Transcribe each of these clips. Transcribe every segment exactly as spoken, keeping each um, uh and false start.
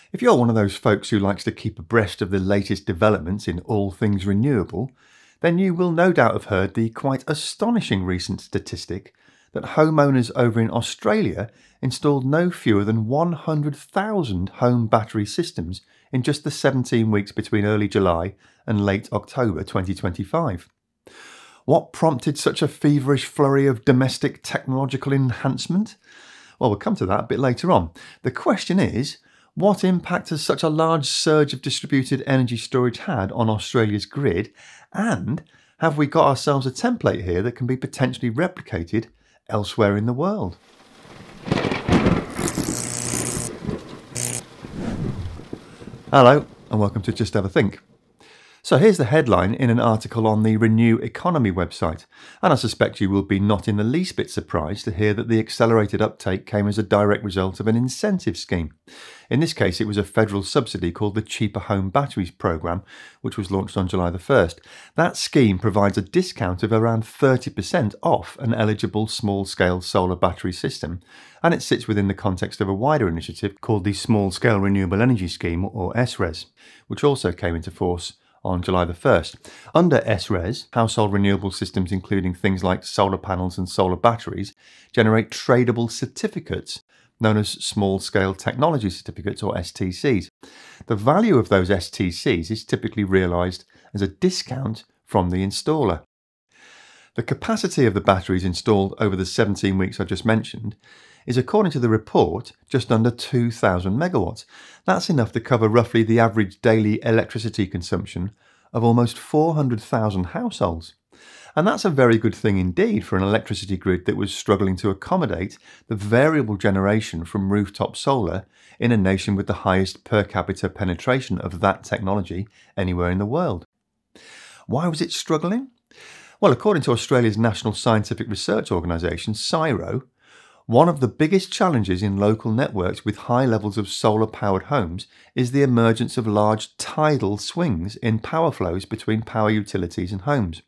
If you're one of those folks who likes to keep abreast of the latest developments in all things renewable, then you will no doubt have heard the quite astonishing recent statistic that homeowners over in Australia installed no fewer than one hundred thousand home battery systems in just the seventeen weeks between early July and late October twenty twenty-five. What prompted such a feverish flurry of domestic technological enhancement? Well, we'll come to that a bit later on. The question is, what impact has such a large surge of distributed energy storage had on Australia's grid? And have we got ourselves a template here that can be potentially replicated elsewhere in the world? Hello, and welcome to Just Have a Think. So here's the headline in an article on the Renew Economy website, and I suspect you will be not in the least bit surprised to hear that the accelerated uptake came as a direct result of an incentive scheme. In this case, it was a federal subsidy called the Cheaper Home Batteries Programme, which was launched on July the first. That scheme provides a discount of around thirty percent off an eligible small-scale solar battery system, and it sits within the context of a wider initiative called the Small Scale Renewable Energy Scheme, or S R E S, which also came into force on July the first. Under S R E S, household renewable systems including things like solar panels and solar batteries generate tradable certificates known as small-scale technology certificates, or S T Cs. The value of those S T Cs is typically realised as a discount from the installer. The capacity of the batteries installed over the seventeen weeks I just mentioned is, according to the report, just under two thousand megawatts. That's enough to cover roughly the average daily electricity consumption of almost four hundred thousand households. And that's a very good thing indeed for an electricity grid that was struggling to accommodate the variable generation from rooftop solar in a nation with the highest per capita penetration of that technology anywhere in the world. Why was it struggling? Well, according to Australia's National Scientific Research Organisation, CSIRO, one of the biggest challenges in local networks with high levels of solar-powered homes is the emergence of large tidal swings in power flows between power utilities and homes.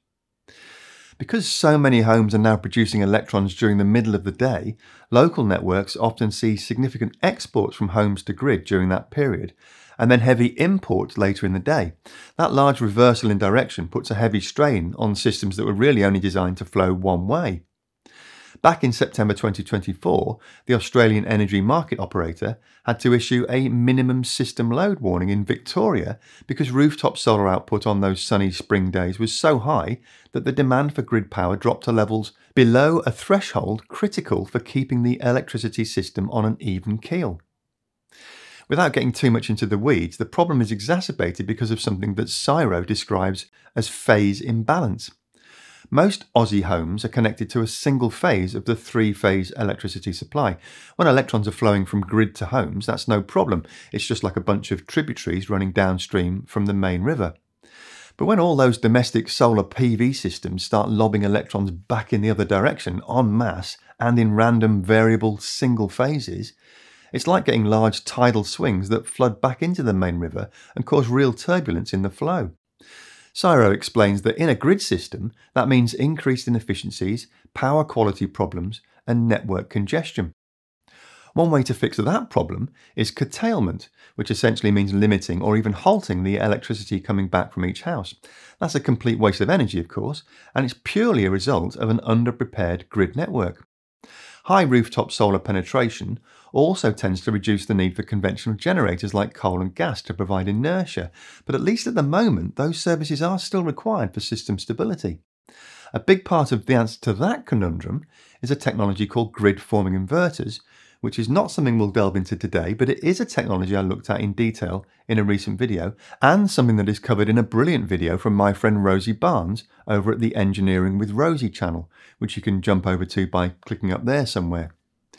Because so many homes are now producing electrons during the middle of the day, local networks often see significant exports from homes to grid during that period, and then heavy imports later in the day. That large reversal in direction puts a heavy strain on systems that were really only designed to flow one way. Back in September twenty twenty-four, the Australian Energy Market Operator had to issue a minimum system load warning in Victoria because rooftop solar output on those sunny spring days was so high that the demand for grid power dropped to levels below a threshold critical for keeping the electricity system on an even keel. Without getting too much into the weeds, the problem is exacerbated because of something that CSIRO describes as phase imbalance. Most Aussie homes are connected to a single phase of the three-phase electricity supply. When electrons are flowing from grid to homes, that's no problem. It's just like a bunch of tributaries running downstream from the main river. But when all those domestic solar P V systems start lobbing electrons back in the other direction en masse and in random variable single phases, it's like getting large tidal swings that flood back into the main river and cause real turbulence in the flow. CSIRO explains that in a grid system, that means increased inefficiencies, power quality problems, and network congestion. One way to fix that problem is curtailment, which essentially means limiting or even halting the electricity coming back from each house. That's a complete waste of energy, of course, and it's purely a result of an underprepared grid network. High rooftop solar penetration also tends to reduce the need for conventional generators like coal and gas to provide inertia, but at least at the moment those services are still required for system stability. A big part of the answer to that conundrum is a technology called grid-forming inverters, which is not something we'll delve into today, but it is a technology I looked at in detail in a recent video, and something that is covered in a brilliant video from my friend Rosie Barnes over at the Engineering with Rosie channel, which you can jump over to by clicking up there somewhere.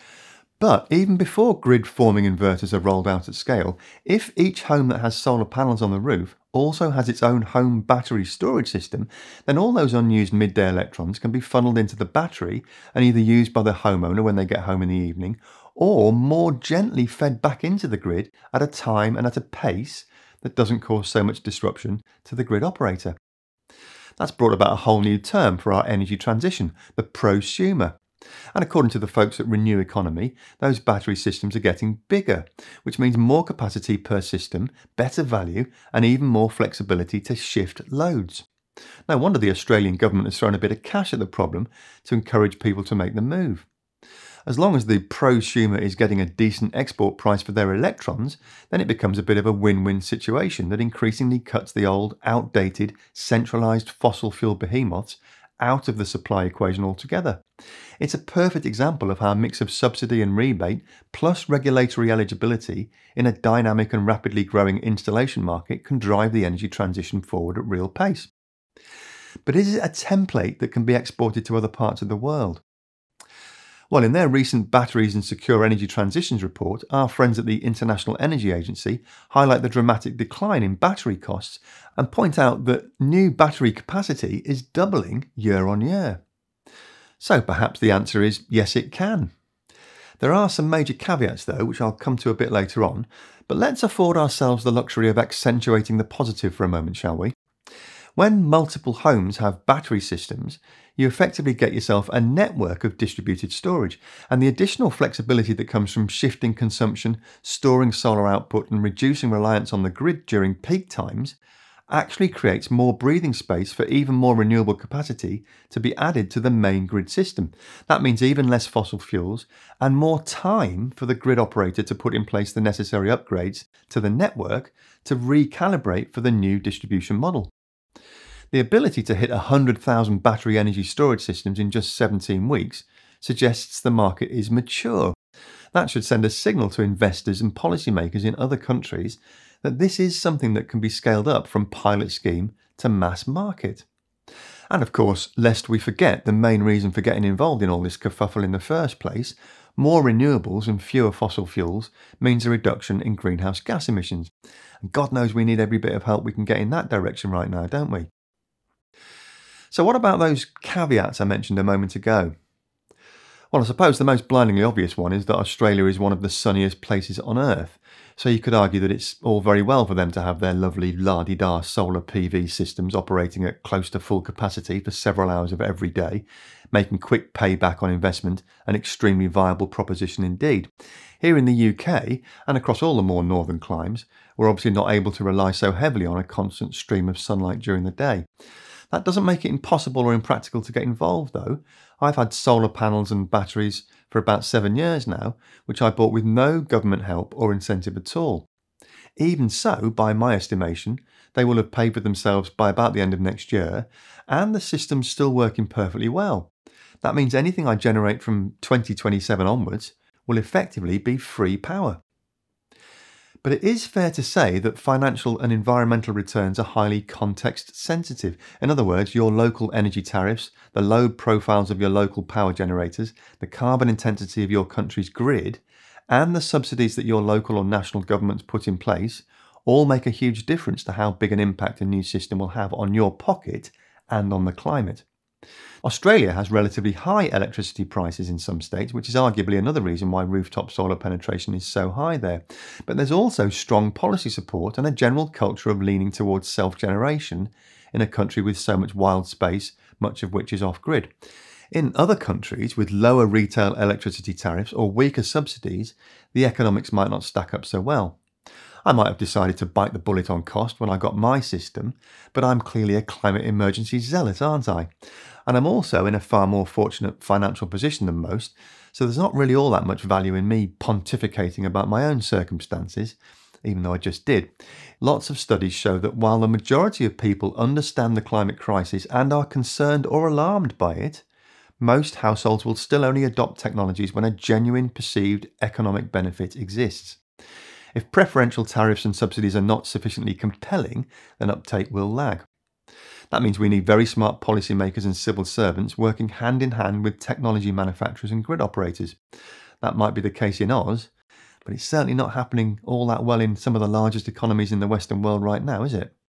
But even before grid-forming inverters are rolled out at scale, if each home that has solar panels on the roof also has its own home battery storage system, then all those unused midday electrons can be funneled into the battery and either used by the homeowner when they get home in the evening, or more gently fed back into the grid at a time and at a pace that doesn't cause so much disruption to the grid operator. That's brought about a whole new term for our energy transition, the prosumer. And according to the folks at Renew Economy, those battery systems are getting bigger, which means more capacity per system, better value, and even more flexibility to shift loads. No wonder the Australian government has thrown a bit of cash at the problem to encourage people to make the move. As long as the prosumer is getting a decent export price for their electrons, then it becomes a bit of a win-win situation that increasingly cuts the old, outdated, centralised fossil fuel behemoths out of the supply equation altogether. It's a perfect example of how a mix of subsidy and rebate plus regulatory eligibility in a dynamic and rapidly growing installation market can drive the energy transition forward at real pace. But is it a template that can be exported to other parts of the world? Well, in their recent Batteries and Secure Energy Transitions report, our friends at the International Energy Agency highlight the dramatic decline in battery costs and point out that new battery capacity is doubling year on year. So perhaps the answer is yes, it can. There are some major caveats though, which I'll come to a bit later on, but let's afford ourselves the luxury of accentuating the positive for a moment, shall we? When multiple homes have battery systems, you effectively get yourself a network of distributed storage, and the additional flexibility that comes from shifting consumption, storing solar output and reducing reliance on the grid during peak times actually creates more breathing space for even more renewable capacity to be added to the main grid system. That means even less fossil fuels and more time for the grid operator to put in place the necessary upgrades to the network to recalibrate for the new distribution model. The ability to hit one hundred thousand battery energy storage systems in just seventeen weeks suggests the market is mature. That should send a signal to investors and policymakers in other countries that this is something that can be scaled up from pilot scheme to mass market. And of course, lest we forget the main reason for getting involved in all this kerfuffle in the first place, more renewables and fewer fossil fuels means a reduction in greenhouse gas emissions. And God knows we need every bit of help we can get in that direction right now, don't we? So what about those caveats I mentioned a moment ago? Well, I suppose the most blindingly obvious one is that Australia is one of the sunniest places on Earth, so you could argue that it's all very well for them to have their lovely la-di-da solar P V systems operating at close to full capacity for several hours of every day, making quick payback on investment an extremely viable proposition indeed. Here in the U K, and across all the more northern climes, we're obviously not able to rely so heavily on a constant stream of sunlight during the day. That doesn't make it impossible or impractical to get involved though. I've had solar panels and batteries for about seven years now, which I bought with no government help or incentive at all. Even so, by my estimation, they will have paid for themselves by about the end of next year, and the system's still working perfectly well. That means anything I generate from twenty twenty-seven onwards will effectively be free power. But it is fair to say that financial and environmental returns are highly context sensitive. In other words, your local energy tariffs, the load profiles of your local power generators, the carbon intensity of your country's grid, and the subsidies that your local or national governments put in place all make a huge difference to how big an impact a new system will have on your pocket and on the climate. Australia has relatively high electricity prices in some states, which is arguably another reason why rooftop solar penetration is so high there. But there's also strong policy support and a general culture of leaning towards self-generation in a country with so much wild space, much of which is off-grid. In other countries with lower retail electricity tariffs or weaker subsidies, the economics might not stack up so well. I might have decided to bite the bullet on cost when I got my system, but I'm clearly a climate emergency zealot, aren't I? And I'm also in a far more fortunate financial position than most, so there's not really all that much value in me pontificating about my own circumstances, even though I just did. Lots of studies show that while the majority of people understand the climate crisis and are concerned or alarmed by it, most households will still only adopt technologies when a genuine perceived economic benefit exists. If preferential tariffs and subsidies are not sufficiently compelling, then uptake will lag. That means we need very smart policymakers and civil servants working hand in hand with technology manufacturers and grid operators. That might be the case in Oz, but it's certainly not happening all that well in some of the largest economies in the Western world right now, is it?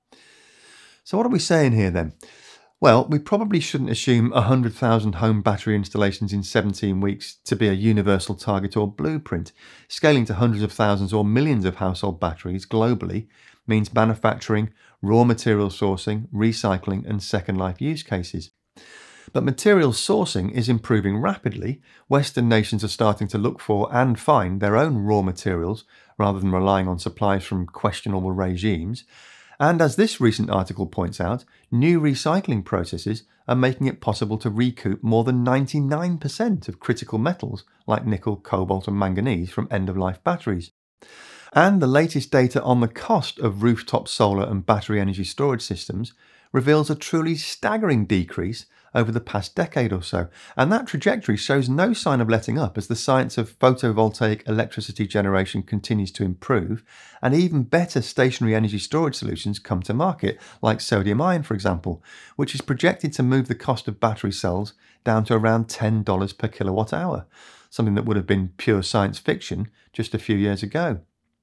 So what are we saying here then? Well, we probably shouldn't assume one hundred thousand home battery installations in seventeen weeks to be a universal target or blueprint. Scaling to hundreds of thousands or millions of household batteries globally means manufacturing, raw material sourcing, recycling and second life use cases. But materials sourcing is improving rapidly. Western nations are starting to look for and find their own raw materials rather than relying on supplies from questionable regimes. And as this recent article points out, new recycling processes are making it possible to recoup more than ninety-nine percent of critical metals like nickel, cobalt and manganese from end-of-life batteries. And the latest data on the cost of rooftop solar and battery energy storage systems reveals a truly staggering decrease over the past decade or so, and that trajectory shows no sign of letting up as the science of photovoltaic electricity generation continues to improve, and even better stationary energy storage solutions come to market, like sodium ion for example, which is projected to move the cost of battery cells down to around ten dollars per kilowatt hour, something that would have been pure science fiction just a few years ago.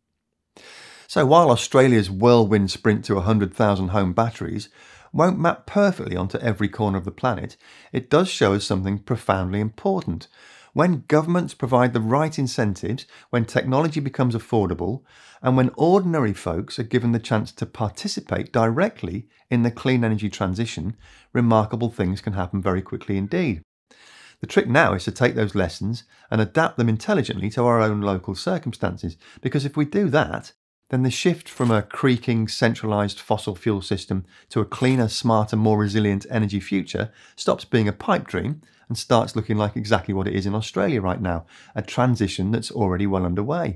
So while Australia's whirlwind sprint to one hundred thousand home batteries won't map perfectly onto every corner of the planet, it does show us something profoundly important. When governments provide the right incentives, when technology becomes affordable, and when ordinary folks are given the chance to participate directly in the clean energy transition, remarkable things can happen very quickly indeed. The trick now is to take those lessons and adapt them intelligently to our own local circumstances, because if we do that, then the shift from a creaking, centralised fossil fuel system to a cleaner, smarter, more resilient energy future stops being a pipe dream and starts looking like exactly what it is in Australia right now, a transition that's already well underway.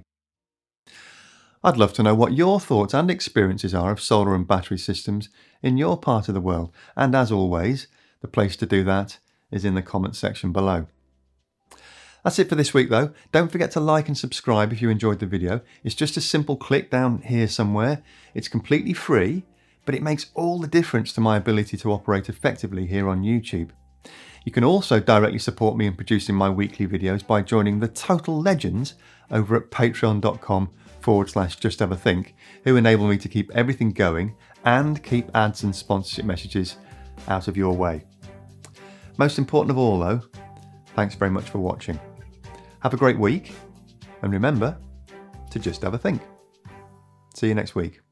I'd love to know what your thoughts and experiences are of solar and battery systems in your part of the world, and as always, the place to do that is in the comments section below. That's it for this week though. Don't forget to like and subscribe if you enjoyed the video. It's just a simple click down here somewhere. It's completely free, but it makes all the difference to my ability to operate effectively here on YouTube. You can also directly support me in producing my weekly videos by joining the total legends over at patreon.com forward slash justeverthink, who enable me to keep everything going and keep ads and sponsorship messages out of your way. Most important of all though, thanks very much for watching. Have a great week, and remember to just have a think. See you next week.